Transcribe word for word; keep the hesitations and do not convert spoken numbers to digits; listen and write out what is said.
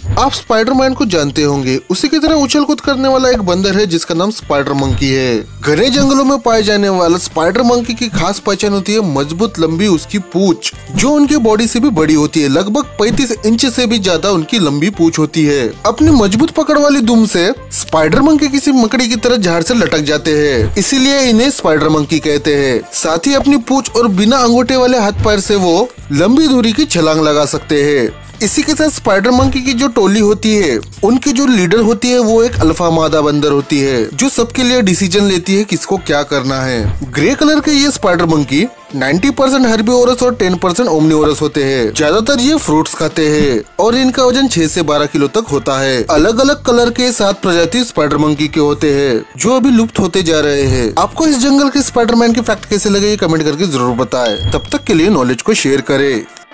आप स्पाइडरमैन को जानते होंगे, उसी की तरह उछल कूद करने वाला एक बंदर है जिसका नाम स्पाइडर मंकी है। घने जंगलों में पाए जाने वाला स्पाइडर मंकी की खास पहचान होती है मजबूत लंबी उसकी पूंछ, जो उनकी बॉडी से भी बड़ी होती है। लगभग पैंतीस इंच से भी ज्यादा उनकी लंबी पूंछ होती है। अपनी मजबूत पकड़ वाली दुम से स्पाइडर मंकी किसी मकड़ी की तरह झाड़ से लटक जाते हैं, इसीलिए इन्हें स्पाइडर मंकी कहते हैं। साथ ही अपनी पूंछ और बिना अंगूठे वाले हाथ पैर से वो लंबी दूरी की छलांग लगा सकते हैं। इसी के साथ स्पाइडर मंकी की जो टोली होती है, उनकी जो लीडर होती है वो एक अल्फा मादा बंदर होती है, जो सबके लिए डिसीजन लेती है किसको क्या करना है। ग्रे कलर के ये स्पाइडर मंकी नब्बे परसेंट हर्बीवोरस और दस परसेंट ओमनीवोरस होते हैं। ज्यादातर ये फ्रूट्स खाते हैं और इनका वजन छह से बारह किलो तक होता है। अलग अलग कलर के सात प्रजाति स्पाइडर मंकी के होते हैं, जो अभी लुप्त होते जा रहे हैं। आपको इस जंगल के स्पाइडरमैन के फैक्ट कैसे लगे ये कमेंट करके जरूर बताएं। तब तक के लिए नॉलेज को शेयर करें।